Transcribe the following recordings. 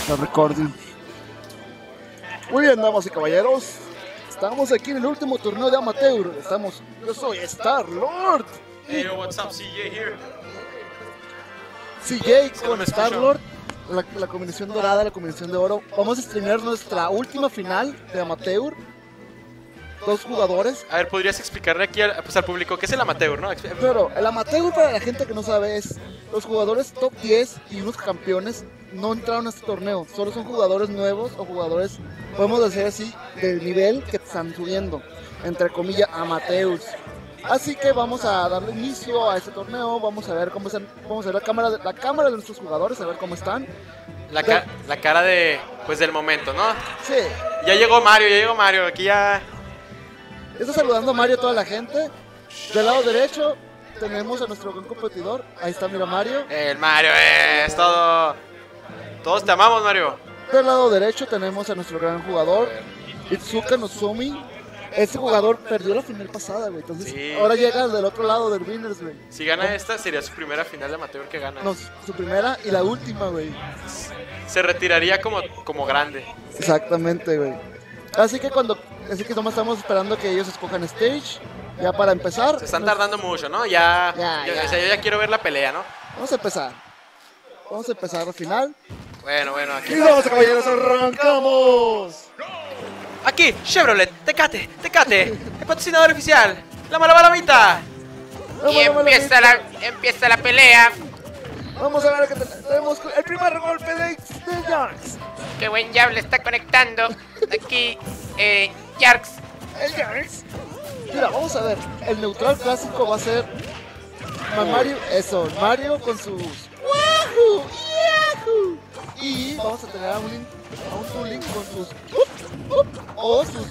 La recording. Muy bien, damas y caballeros. Estamos aquí en el último torneo de amateur. Yo soy Star-Lord. Hey, yo, what's up, CJ here? CJ no con me escucho. Star-Lord. La combinación dorada, la combinación de oro. Vamos a streamear nuestra última final de amateur. 2 jugadores. A ver, ¿podrías explicarle aquí al público qué es el amateur, no? Pero el amateur, para la gente que no sabe, es los jugadores top 10 y unos campeones no entraron a este torneo. Solo son jugadores nuevos o jugadores, podemos decir así, del nivel que están subiendo, entre comillas, amateurs. Así que vamos a darle inicio a este torneo. Vamos a ver cómo están, vamos a ver la cámara de nuestros jugadores, a ver cómo están. La cara de, pues, del momento, ¿no? Sí. Ya llegó Mario, aquí ya... Está saludando a Mario a toda la gente. Del lado derecho tenemos a nuestro gran competidor. Ahí está, mira, Mario. El Mario es todo... Todos te amamos, Mario. Del lado derecho tenemos a nuestro gran jugador, Itsuka Nozomi. Este jugador perdió la final pasada, güey. Entonces Sí. ahora llega del otro lado del Winners, güey. Si gana esta, sería su primera final de amateur que gana. No, su primera y la última, güey. Se retiraría como grande. Exactamente, güey. Así que nomás estamos esperando que ellos escojan stage. Ya para empezar. Se están tardando mucho, ¿no? Ya. O sea, yo ya quiero ver la pelea, ¿no? Vamos a empezar. Vamos a empezar al final. Bueno, aquí. Y vamos, caballeros, arrancamos. Aquí, Chevrolet, Tecate, el patrocinador oficial, la mala balamita. Y empieza la pelea. Vamos a ver que tenemos el primer golpe de Jarks. Qué buen jab le está conectando. Aquí, Jarks. El Jarks. Mira, vamos a ver. El neutral clásico va a ser Mario. Eso, Mario con sus ¡Wahoo! ¡Yahoo! Y vamos a tener a un Toon Link con sus o sus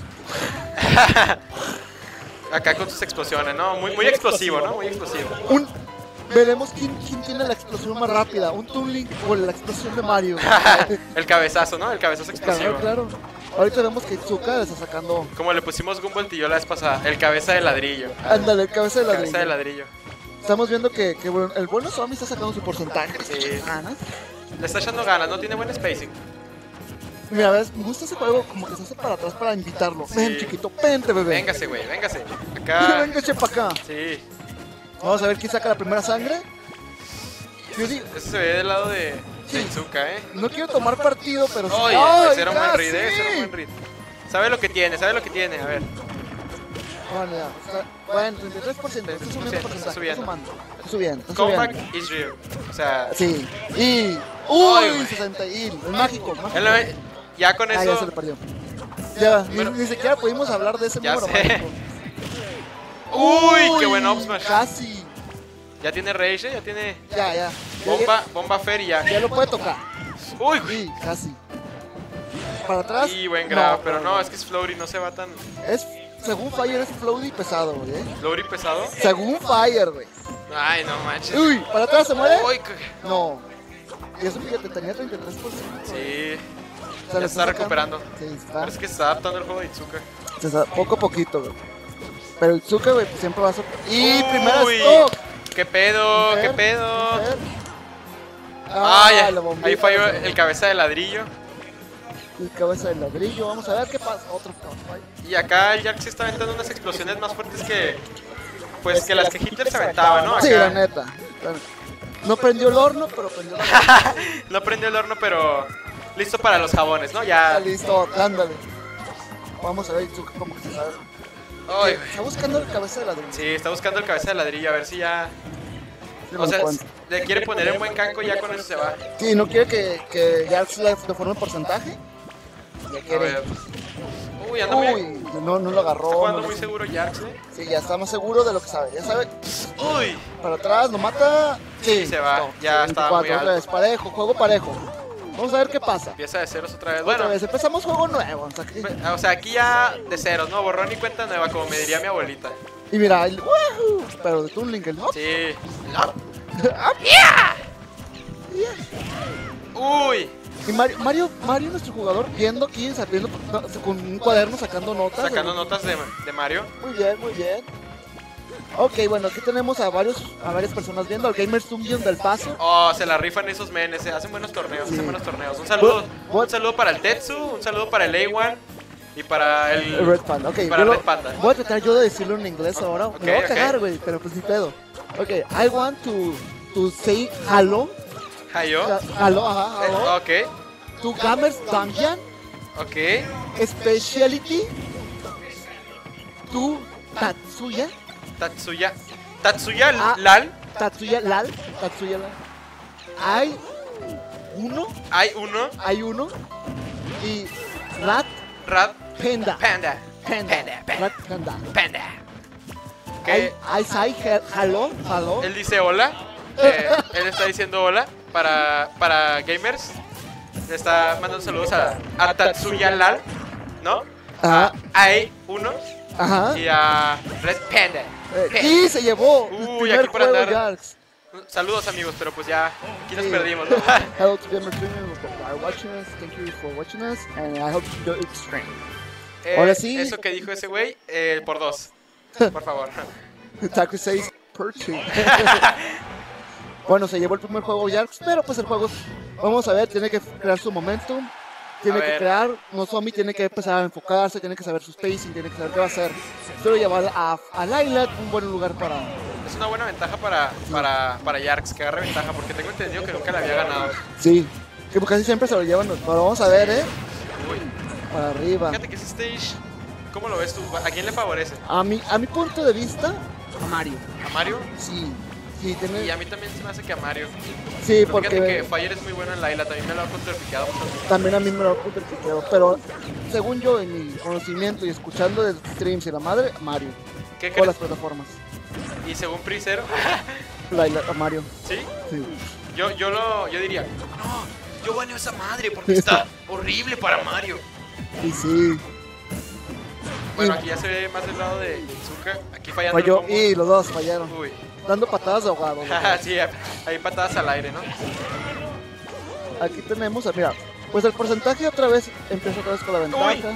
Acá con sus explosiones, ¿no? Muy explosivo, ¿no? Muy explosivo. Veremos quién tiene la explosión más rápida, un Toon Link o la explosión de Mario. El cabezazo, ¿no? El cabezazo explosivo. Claro. Ahorita vemos que Itsuka está sacando. Como le pusimos Gumball y yo la vez pasada, el cabeza de ladrillo. Ándale, el cabeza de ladrillo. Cabeza de ladrillo. Estamos viendo que bueno, el bueno Zombie está sacando su porcentaje. Sí. Ganas. Le está echando ganas, no tiene buen spacing. Mira, ves, me gusta ese juego como que se hace para atrás para invitarlo. Sí. Ven, chiquito, vente, bebé. Véngase, güey, véngase. Mira, Acá. véngase para acá. Sí. Vamos a ver quién saca la primera sangre. Yo digo, Ese se ve del lado de Sí. Itsuka, ¿eh? no quiero tomar partido, pero sí. Oye, ¡Ay, ese era un buen ya, read, ese era un buen read. Sabe lo que tiene, a ver. Bueno, ya. Bueno, 33%. Está subiendo 33%, porcentaje. está subiendo. Está subiendo. Comeback is real. O sea, Sí. Y. Ay, ¡Uy! güey. 60. Y el mágico. ya con Ah, ya se eso. le perdió. Ya, Bueno. ni siquiera pudimos hablar de ese Ya número sé. mágico. Uy, qué buen up smash. Casi. Ya tiene Rage, ya tiene Ya. bomba Fer y ya. Ya lo puede tocar. Uy, Sí, casi. Para atrás. y buen grab, pero no, es que es Flory, no se va tan Es, según Fire, es floaty pesado, güey. Flory pesado. Según Fire, güey. Ay, no manches. Uy, ¿para atrás se muere? Uy, No. Y eso fíjate, tenía 33%. sí, O sea, ya le está recuperando. Sí, está. Pero es que se está adaptando el juego de Itsuka. Poco a poquito, güey. Pero Itsuka, güey, pues siempre va a ser. ¡Y primera Uy, stock! ¿Qué pedo? ¿Qué Mujer, pedo? mujer. Ah, ya. la bombita, Ahí falló la el cabeza de ladrillo. El cabeza de ladrillo. Vamos a ver qué pasa. Otro caballo. Y acá el Jack se está aventando unas explosiones más fuertes que. Pues que las que Hitler se aventaba, ¿no? Sí, la Acá. neta. No prendió el horno, pero prendió la horno. No prendió el horno, pero listo para los jabones, ¿no? Ya Ya. listo, ándale. Vamos a ver Itsuka como que se sabe. Ay, güey. Está buscando el cabeza de ladrillo. Sí, está buscando el cabeza de ladrillo, a ver si ya. Sí, O lo sea, encuentro. le quiere poner en buen canco y ya con eso se va. Sí, no quiere que ya le forme el porcentaje. Ya A quiere. ver. Uy, anda muy. Uy, no lo agarró. Está jugando no muy le- seguro Jax, ¿eh? Sí, ya está más seguro de lo que sabe. Ya sabe. Uy. Para atrás, lo mata. Sí, se va. no, Ya sí, estaba muy 24, otra alto. vez, parejo, juego parejo. Vamos a ver qué pasa. Empieza de ceros otra vez. Otra Bueno, vez, empezamos juego nuevo. o sea, aquí ya de ceros, ¿no? Borrón y cuenta nueva, como me diría mi abuelita. Y mira, el ¡wahoo! Pero de Toon Link, ¿no? Sí. Yeah. Uy. Y Mario, nuestro jugador, viendo aquí, sabiendo, con un cuaderno sacando notas. Sacando notas de Mario. Muy bien, muy bien. Ok, bueno, aquí tenemos a varias personas viendo, al Gamers Dungeon del Paso. Oh, se la rifan esos menes, hacen buenos torneos, Sí. hacen buenos torneos. What? Un saludo para el Tetsu, un saludo para el A1 y para el Red Panda, ok. para yo Red Panda. voy a tratar yo de decirlo en inglés ahora. Ok, Me voy a ok. cagar, güey, pero pues ni pedo. Ok, I want to say hello. Hayo. Hello, ajá, hello. Ok, To Gamers Dungeon. ok. Speciality. To Tatsuya. Tatsuya Ah. Lal. Tatsuya Lal. Hay uno. Hay uno. Y Rat Rad Panda. Panda. Rat Panda. Panda. I Que say hello. él dice hola. Él está diciendo hola para gamers. Le está mandando saludos a Tatsuya Lal, ¿no? Ajá. Hay uno Ajá. y a Red Panda. Y se llevó el Uy, primer aquí por juego, andar. Jarks. Saludos amigos, pero pues ya aquí nos Sí. perdimos, ¿no? Hello to Gamers Premium for watching us. Thank you for watching us, and I hope you enjoy the stream. Ahora sí. Eso que dijo ese güey, por dos. Por favor. Taku says Perchu. Bueno, se llevó el primer juego Jarks, pero pues el juego, vamos a ver, tiene que crear su momentum. Tiene A que ver. crear, Nozomi tiene que empezar a enfocarse, tiene que saber su spacing, tiene que saber qué va a hacer. Quiero llevar a Lilac un buen lugar para... Es una buena ventaja para Yarks, que agarre ventaja, porque tengo entendido que nunca la había ganado. Sí, que pues casi siempre se lo llevan, pero vamos a ver, Uy, para arriba. fíjate que ese stage, ¿cómo lo ves tú? ¿A quién le favorece? A mi punto de vista, a Mario. ¿A Mario? Sí, sí, Y tiene... a mí también se me hace que a Mario. Sí, Pero fíjate que porque Fire es muy bueno en Layla, también me lo ha contrapicado mucho. también a mí me lo ha contrapicado, pero según yo, en mi conocimiento y escuchando de streams y la madre, Mario. ¿Qué Todas las crees? plataformas. Y según Prisero, A Mario, ¿sí? sí. Yo diría, no, yo baneo esa madre porque está horrible para Mario. Y sí. Bueno, Y aquí ya se ve más del lado de Izuka, aquí fallando el falló, combo. y los dos fallaron. Uy, Dando patadas de ahogado. los dos. sí, ahí patadas al aire, ¿no? Aquí tenemos, mira, pues el porcentaje empieza otra vez con la ventaja. Uy.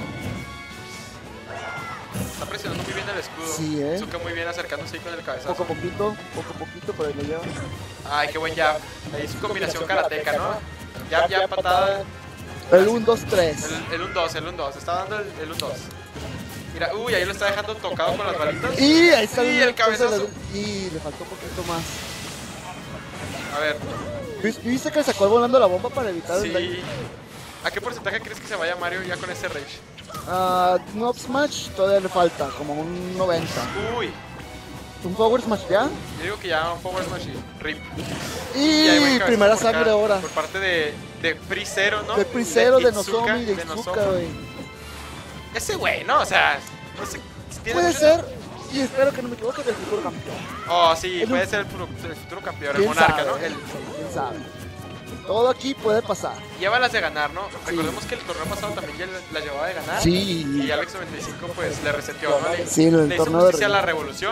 Está presionando muy bien el escudo. Sí, Izuka muy bien acercándose ahí con el cabezazo. Poco a poquito, pero ahí lo lleva. Ay, qué buen jab. Ahí su combinación karateca, ¿no? Jab, patada. El 1, 2, 3. El 1-2. Está dando el 1-2. Mira, uy, ahí lo está dejando tocado con las balitas. Y ahí está Y el cabezazo. Y le faltó un poquito más. A ver, ¿Viste que sacó volando la bomba para evitar el daño? sí. ¿A qué porcentaje crees que se vaya Mario ya con ese rage? Un up smash todavía le falta, como un 90. Uy, Un power smash ya. yo digo que ya un Power Smash y RIP. Y ahí va el primera cabezazo por sangre ahora. Por parte de Prisero, ¿no? De Prisero, de Itsuka, Nozomi, de Nozomi. Izuka, güey. Ese güey, ¿no? O sea, no sé. tiene Puede mucho- ser, y espero que no me equivoque, del futuro campeón. Oh, sí, Es puede un- ser el futuro campeón, el ¿Quién monarca, sabe? ¿no? ¿Quién sabe? Todo aquí puede pasar. Lleva las de ganar, ¿no? Recordemos que el torneo pasado también ya las llevaba de ganar. Sí. Y Alex 95 pues le reseteó, ¿no? Sí, en el le hizo torneo de justicia a Ring. la revolución.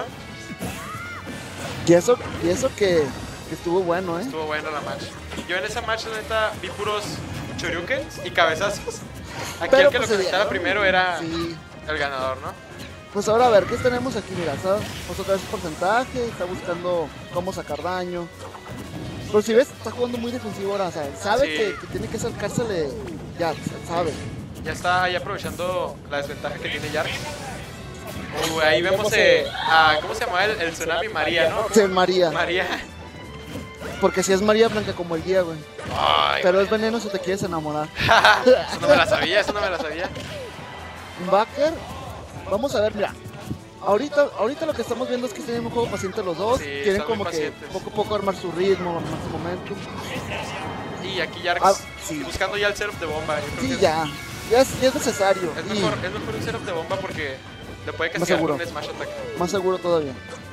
Y eso que estuvo bueno, ¿eh? Estuvo buena la match. Yo en esa match, la neta, vi puros choryukens y cabezazos. Aquí Pero, el que pues, lo se conectara dieron. primero era Sí. el ganador, ¿no? Pues ahora a ver, ¿qué tenemos aquí? Mira, pues otra vez el porcentaje, está buscando cómo sacar daño. Pero si ves, está jugando muy defensivo ahora, o sea, sabe Sí. que tiene que acercársele ya, sabe. Ya está ahí aprovechando la desventaja que tiene Yark. Ahí vemos ¿cómo se llama el Tsunami María, no? Sí, María, María. porque si es María Blanca como el guía, güey. Ay, Pero es veneno si te quieres enamorar. eso no me la sabía, eso no me la sabía. Un backer, vamos a ver, mira. Ahorita lo que estamos viendo es que tienen un juego paciente los dos. Sí, Quieren están muy como que pacientes. poco a poco armar su ritmo, armar su momentum. Y aquí Yark Sí. buscando ya el setup de bomba. Yo creo Sí, que ya es necesario. Es Y mejor un setup de bomba porque le puede Más castigar seguro. con un smash attack. más seguro todavía.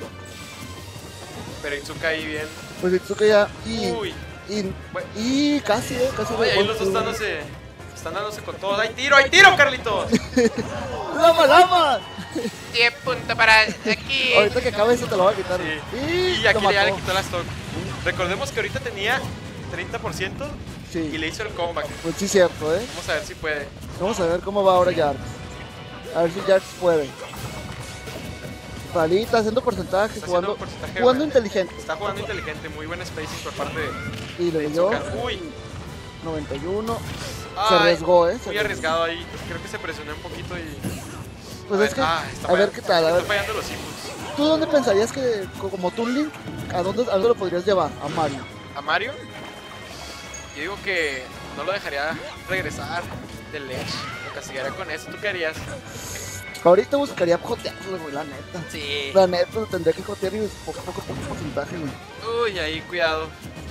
Pero Itsuka ahí bien. Pues Itsuka ya. Uy, bueno. Y casi, casi. Ay, ahí los dos están dándose con todo. ¡Hay tiro, Carlitos! ¡Lama! 10 puntos para aquí. Ahorita que acabe eso te lo voy a quitar. Sí. Y, Y aquí lo ya le mató. quitó la stock. Recordemos que ahorita tenía 30% y Sí, le hizo el comeback. pues sí, cierto, ¿eh? Vamos a ver si puede. Vamos a ver cómo va ahora Jarks. A ver si Jarks puede. Palita haciendo porcentaje, Está jugando, haciendo porcentaje, jugando güey. inteligente. Está jugando inteligente, muy buen spacing por parte de Y le dio Zucker. Uy, 91. Se ay, arriesgó, se muy arriesgó. arriesgado ahí. Creo que se presionó un poquito y. Pues es que, está a ver fallando- qué tal, a ver. Está fallando los inputs. ¿Tú dónde pensarías que, como Toon Link, a dónde lo podrías llevar? A Mario. A Mario, yo digo que no lo dejaría regresar del Edge. Lo castigaría con eso. ¿Tú qué harías? Ahorita buscaría jotearlo, güey, la neta. Sí. La neta, tendría que jotear y poco porcentaje, güey. Uy, ahí, cuidado.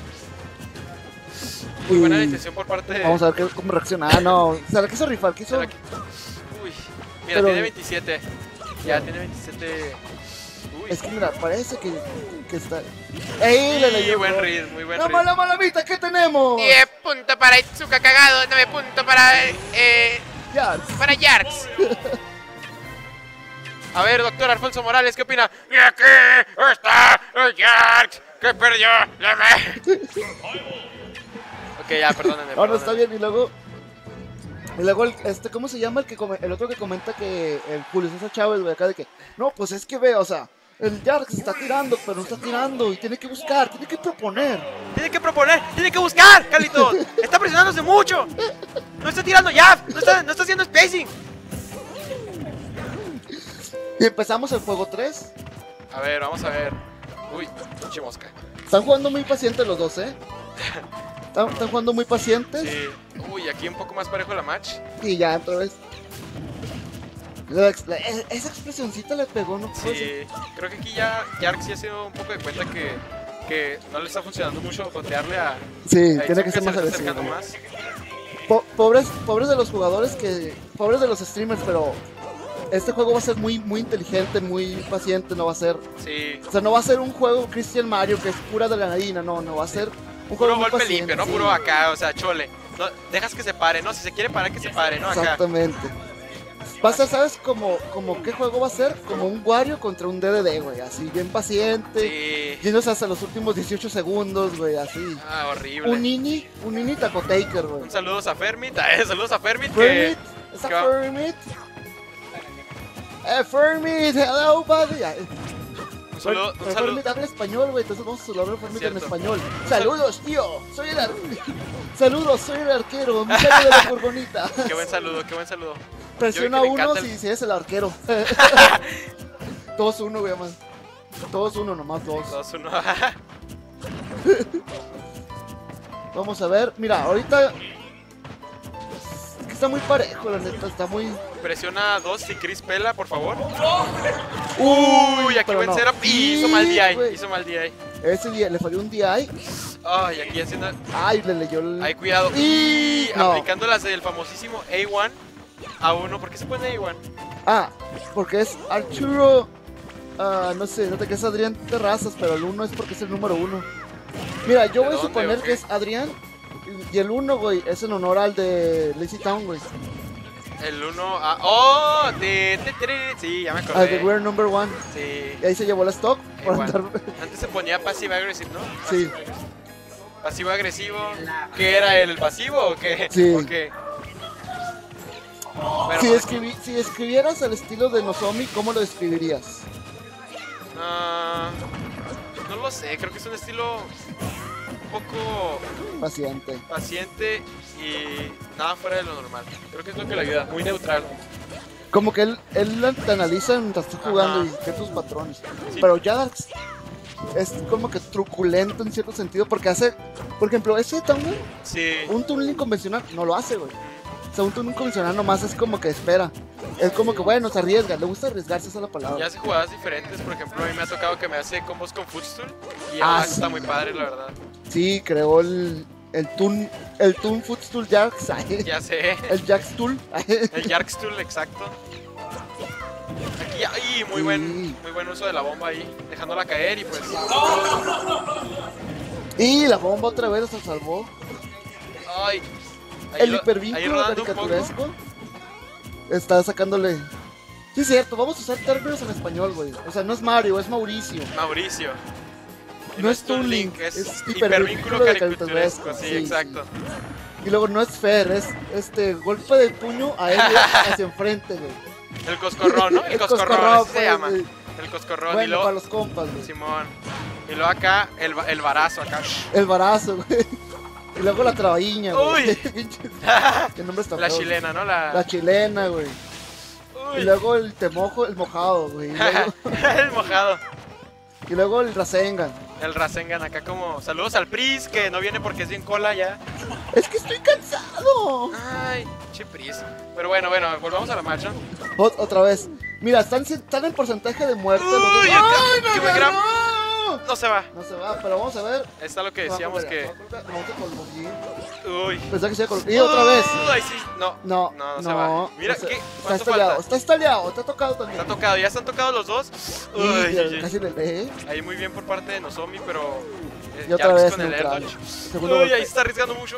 Muy buena la intención por parte de. Vamos a ver cómo reacciona. Ah, no. Se la quiso rifar, quiso. Uy, mira, Pero- tiene 27. Ya tiene 27. Uy, Es que mira, parece que está. ¡Ey! Le sí, leyó, buen bro. read, muy buen ¡La read. mala malamita! ¿Qué tenemos? 10 puntos para Itsuka cagado, 9 puntos Ya. para Yarks. A ver, doctor Alfonso Morales, ¿qué opina? Y aquí está el Jax que perdió la Ok, ya, perdónenme. No, no, está perdónenme. bien. Y luego ¿cómo se llama el otro que comenta que el Julio César Chávez, güey, acá de que, no, pues es que ve, o sea, el Jark se está tirando, pero no está tirando y tiene que buscar, tiene que proponer. Tiene que proponer, tiene que buscar, Carlitos. Está presionándose mucho. No está tirando ya, no está haciendo spacing. Y empezamos el juego 3. A ver, vamos a ver. Uy, pinche mosca. Están jugando muy pacientes los dos, ¿eh? Están jugando muy pacientes. Sí. Uy, aquí un poco más parejo la match. Y ya, otra vez. Esa expresioncita le pegó, ¿no? Sí, creo que aquí ya Jark sí ha sido un poco de cuenta que no le está funcionando mucho jotearle a. Sí, a tiene que Itsuka, ser más se le agresivo. está acercando más. Pobres de los jugadores pobres de los streamers, pero este juego va a ser muy, muy inteligente, muy paciente, no va a ser. Sí. O sea, no va a ser un juego Christian Mario que es pura adrenalina, no, va a ser un juego Puro muy golpe paciente, limpio, ¿no? sí. Puro acá, o sea, chole. No, dejas que se pare, ¿no? Si se quiere parar, que se pare, ¿no? Acá. Exactamente. Va a ser, ¿sabes? Como qué juego va a ser? Como un Wario contra un DDD, güey, así, bien paciente. Sí. Yéndose hasta los últimos 18 segundos, güey, así. Ah, horrible. Un Nini Taco Taker, güey. Un saludos a Fermit, saludos a Fermit Fermit, ¿está que va- Fermit? Fermit, hello, buddy. un saludo, Pero Fermit habla español, güey, entonces vamos a saludar a Fermit en Cierto. español. Saludos, tío, Saludos, soy el arquero, muchacho de la furgonita. Qué buen saludo, qué buen saludo. Presiona Yo vi que le uno encanta el- si eres el arquero. Todos uno, güey, más. Todos uno, nomás dos. 2-1. Vamos a ver, mira, ahorita es que está muy parejo, la neta, está muy. Presiona 2 si Chris pela, por favor. Uy, Uy, aquí pero buen no. setup. Y hizo mal DI, güey. hizo mal DI. Ese día le falló un DI. Ay, aquí haciendo. Ay, le leyó el. Ay, cuidado. Y no. Aplicando las del famosísimo A1 a 1. ¿Por qué se pone A1? Ah, porque es Arturo. No sé, no te que es Adrián Terrazas, pero el 1 es porque es el número 1. Mira, yo ¿De voy a dónde, suponer o qué? que es Adrián. Y el 1, güey, es en honor al de Lazy Town, güey. El 1 a. ¡Oh! Sí, ya me Al de acordé. We're Number 1. Sí. Y ahí se llevó la stock. Por Igual. andar- Antes se ponía passive aggressive, ¿no? Sí. Pasivo agresivo. ¿Qué era el pasivo o qué? Sí. ¿O qué? Bueno, Si escribieras el estilo de Nozomi, ¿cómo lo describirías? no lo sé, creo que es un estilo un poco Paciente. paciente y nada fuera de lo normal. Creo que es lo que le ayuda, muy neutral. Como que él te analiza mientras estás jugando Ajá. y ve tus patrones. Sí. Pero Jadax es como que truculento en cierto sentido porque hace, por ejemplo, ese Town, Sí. un tuning convencional no lo hace, güey. O sea, un tuning convencional nomás es como que espera. Es como que, bueno, se arriesga, le gusta arriesgarse, esa es la Y palabra. hace jugadas diferentes, por ejemplo, a mí me ha tocado que me hace combos con Footstool y Ah, eso está sí. muy padre, la verdad. Sí, creó el Toon Footstool Jax, Ya sé. el Jax Tool. El Jarkstool, exacto. Aquí, ay, muy buen uso de la bomba ahí, dejándola caer y pues. Y la bomba otra vez se salvó. Ay. Ahí El ahí hipervínculo rodando un poco. caricaturesco está sacándole. Sí, es cierto, vamos a usar términos en español, güey. O sea, no es Mario, es Mauricio. Mauricio. Y No es Toon Toon Link, Link, es es hipervínculo hipervínculo caricaturesco. caricaturesco, Sí, sí, exacto. Y luego no es Fer, es golpe de puño aéreo hacia enfrente, güey. El coscorrón, ¿no? El coscorrón, coscorrón, así se llama. güey. El coscorrón. Y Bueno, luego, para los compas, güey. Simón. Y luego acá, el varazo acá. El barazo, güey. Y luego la trabaña, güey. Uy. ¿Qué nombre está La feo, chilena, ¿no? La chilena, güey. Y Uy. luego el temojo, el mojado, güey. El mojado. Y luego el Rasengan. El Rasengan acá como... Saludos al Pris, que no viene porque es bien cola ya. Es que estoy cansado. Ay, che Pris. Pero bueno, volvamos a la marcha. Otra vez. Mira, están en porcentaje de muerte. los dos. Uy, ¡Ay, qué me buen grab. ganó! No se va. No se va, pero vamos a ver. Ahí está lo que decíamos que... Vamos a colgar. Uy. Pensaba que se iba a colgar. Y otra vez. Ay, sí. No. No, No se va. Mira, no se- ¿qué? Está ¿Cuánto estallado, falta? está estallado, está tocado también. Está tocado, ya están tocados los dos. Y Uy, uy, uy. casi le lee. Ahí muy bien por parte de Nozomi, pero... Y otra Jarvis vez con el neutral. air dodge. Segundo Uy, golpe. ahí está arriesgando mucho.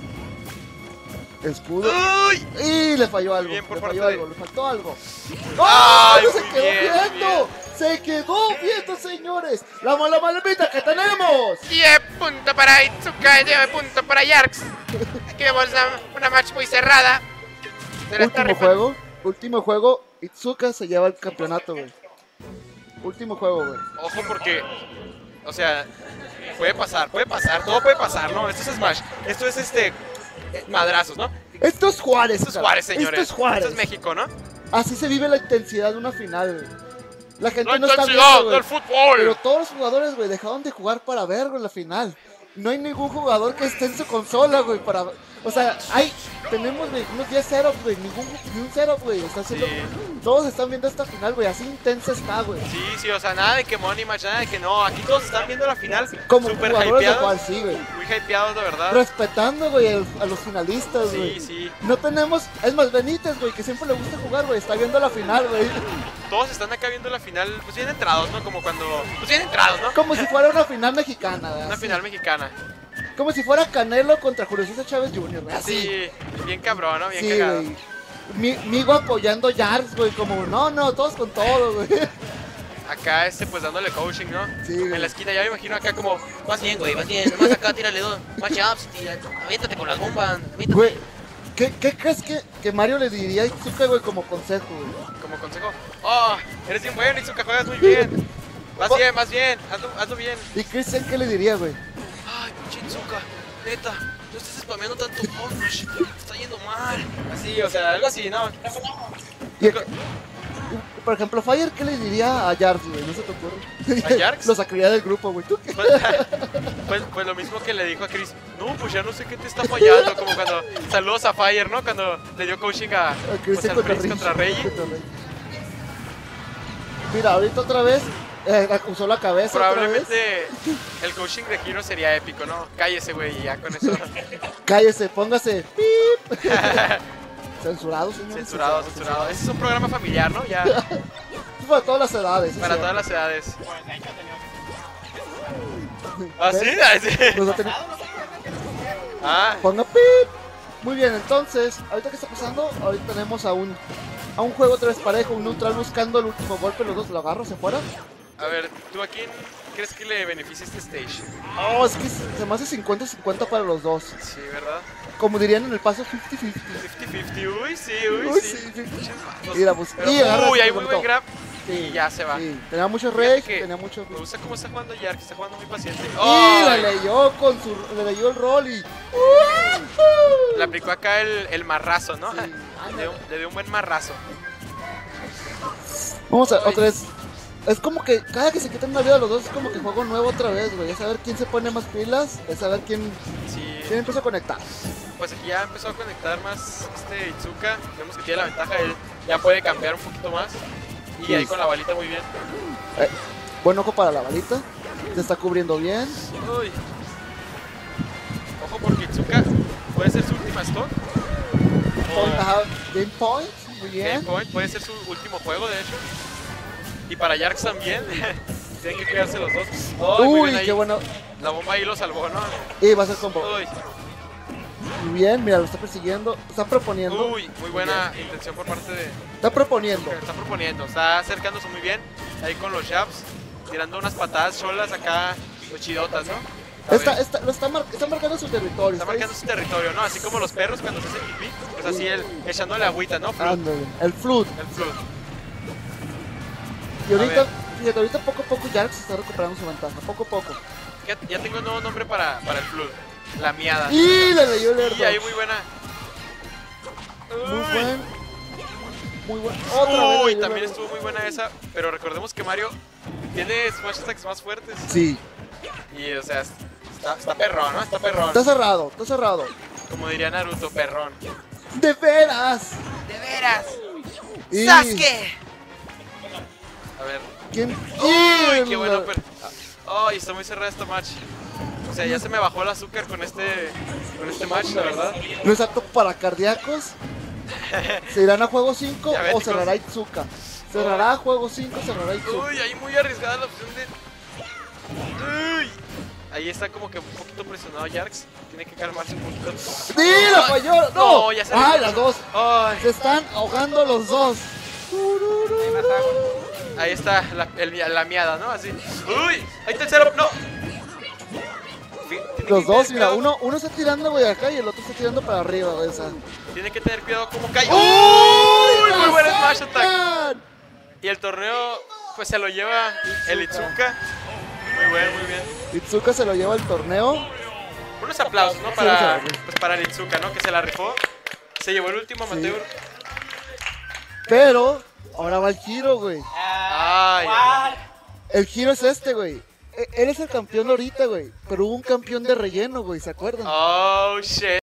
Escudo. Uy. Y le falló algo. bien por Le parte falló de- algo, le faltó algo. Ay, ¡Oh! Se muy quedó bien, muy viendo. Se quedó viendo, señores. La mala malemita que tenemos. 10 puntos para Itsuka, 10 puntos para Yarks. Aquí vemos una match muy cerrada. Se la está rifando. Último juego. Itsuka se lleva el campeonato, güey. Último juego, güey. Ojo porque... O sea... Puede pasar, todo puede pasar, ¿no? Esto es Smash. Esto es madrazos, ¿no? Esto es Juárez. Esto es cabrón. Juárez, señores. Esto es Juárez. Esto es México, ¿no? Así se vive la intensidad de una final, güey. La gente La no está intensidad viendo, del güey. fútbol. Pero todos los jugadores, güey, dejaron de jugar para ver, güey, la final. No hay ningún jugador que esté en su consola, güey, para... O sea, tenemos, güey, unos 10 setups, güey, ni un setup, güey. Está haciendo... Sí. Todos están viendo esta final, güey, así intensa está, güey. Sí, o sea, nada de que Money Match, nada de que no. Aquí todos están viendo la final. Como Super jugadores de hypeados. cual, sí, güey. Muy hypeados, de verdad. Respetando, güey, a los finalistas, güey. Sí. No tenemos... Es más, Benítez, güey, que siempre le gusta jugar, güey, está viendo la final, güey. Todos están acá viendo la final, pues bien entrados, ¿no? Como cuando... Pues bien entrados, ¿no? Como si fuera una final mexicana, güey. Una así. final mexicana. Como si fuera Canelo contra Julio César Chávez Jr., güey, así. Sí, bien cabrón, ¿no? Bien Sí, cagado. güey. Migo apoyando a Jars, güey, como, no, todos con todo, güey. Acá pues dándole coaching, ¿no? Sí, güey. En la esquina ya me imagino acá como... Vas bien, güey, vas bien. Nomás acá tírale dos. Match ups, aviéntate con las bombas. aviéntate. Güey, ¿qué crees que Mario le diría a Itsuka, güey, como consejo, güey? Como consejo. Oh, eres bien bueno, Itsuka, juegas muy bien. Vas bien, hazlo bien. ¿Y Christian qué le diría, güey? Ay, pinche Itsuka, neta, no estés spameando tanto Fortnite, te está yendo mal. Así, o sea, algo así, ¿no? Y, por ejemplo, Fire, ¿qué le diría a Jars, güey? ¿No se te ocurre? ¿A Jarks? Lo sacaría del grupo, güey. ¿Tú qué? Pues lo mismo que le dijo a Chris. No, pues ya no sé qué te está fallando. Como cuando saludos a Fire, ¿no? Cuando le dio coaching a Christian pues, al Prince contra Reggie. Mira, ahorita otra vez usó la cabeza. Probablemente el coaching de Hiro sería épico, ¿no? Cállese, güey, y ya con eso. Cállese, póngase. ¡Pip! Censurado, señor. Censurado. Ese es un programa familiar, ¿no? Ya, Para todas las edades. para todas las edades. ¿Ah, ¿Ves? sí? Nos va a tener- Ah, Ponga pip. Muy bien, entonces, ahorita que está pasando, ahorita tenemos a un juego otra vez parejo, un neutral buscando el último golpe, los dos lo agarro, se fuera. a ver, ¿tú a quién crees que le beneficia este stage? Oh, es que se me hace 50-50 para los dos. Sí, ¿verdad? Como dirían en el paso 50-50. 50-50, uy, sí. Uy, sí. Pinches vatos. Mira, pues, Pero, y agarra uy, este hay muy buen momento. grab. Sí, Y ya se va. Sí, tenía mucho Fíjate rage, que tenía mucho... Me gusta cómo está jugando Yark, está jugando muy paciente. Y ¡Ay! le leyó el rol y... Le aplicó acá el marrazo, ¿no? Sí, Le dio un buen marrazo. Vamos a otra vez. Es como que cada que se quitan una vida los dos es como que juego nuevo otra vez, güey. Es saber quién se pone más pilas, es saber quién Sí, empieza a conectar. pues aquí ya empezó a conectar más Itsuka. Vemos que tiene la ventaja, él ya puede cambiar un poquito más. Y Sí. ahí con la balita muy bien. Buen ojo para la balita. Se está cubriendo bien. Uy. Ojo porque Itsuka puede ser su última stock. O Ajá, game point, muy bien. Game Point puede ser su último juego, de hecho. Y para Jarks también. Tienen que cuidarse los dos. Ay, muy Uy, bien ahí. qué bueno. La bomba ahí lo salvó, ¿no? Y va a ser combo. Uy, Muy bien, mira, lo está persiguiendo. Está proponiendo. uy, muy buena intención por parte de... Está proponiendo. Está proponiendo, está acercándose muy bien. Ahí con los jabs, tirando unas patadas cholas acá, muy chidotas, ¿no? A ver, Está marcando su territorio. está marcando su territorio, ¿no? Así como los perros cuando se hacen pipí, pues así él echándole agüita, ¿no? Flood, Ándale, el flood. el flood. Y ahorita, ver. fíjate, ahorita poco a poco Jarks está recuperando su ventaja, poco a poco. Ya tengo un nuevo nombre para el Flood. La miada. Y le leyó el Y Air ahí Dodge. muy buena. Muy Uy. buen. Muy buen. Otra vez le Uy, leyó también el- estuvo muy buena esa. Pero recordemos que Mario tiene smash attacks más fuertes. Sí, Y o sea, está perrón, ¿no? Está perrón. está cerrado, está cerrado. Como diría Naruto, perrón. ¡De veras! ¡De veras! Y- ¡Sasuke! A ver. ¿Quién? Uy, qué la- bueno. Ay, está muy cerrada esta match. O sea, ya se me bajó el azúcar con este match, la verdad. No es apto para cardíacos. ¿Se irán a juego 5 o Diabéticos. cerrará Itsuka? Cerrará juego 5, cerrará Itsuka. Uy, ahí muy arriesgada la opción de... Uy. Ahí está como que un poquito presionado Jarks. Tiene que calmarse un poquito. ¡Sí, la falló! ¡No! No, ya se ¡Ay, le- las dos! Ay, Se están ahogando los dos. ahí está la miada, ¿no? Así. Uy, ahí está el cero. No. Tiene Los que dos, tener mira, cuidado. uno está tirando, güey, acá y el otro está tirando para arriba, güey, o sea. Tiene que tener cuidado cómo cae. ¡Uy! ¡Uy! Muy ¡La buen smash attack. sacan! Y el torneo, pues se lo lleva el Itsuka. Muy bien, muy bien. Itsuka se lo lleva el torneo. Unos aplausos, ¿no? Sí, Para, sí. pues para el Itsuka, ¿no? Que se la rifó. Se llevó el último amateur. Pero ahora va el giro, güey. Ay, El giro es este, güey. Él es el campeón ahorita, güey. Pero hubo un campeón de relleno, güey, ¿se acuerdan? oh shit.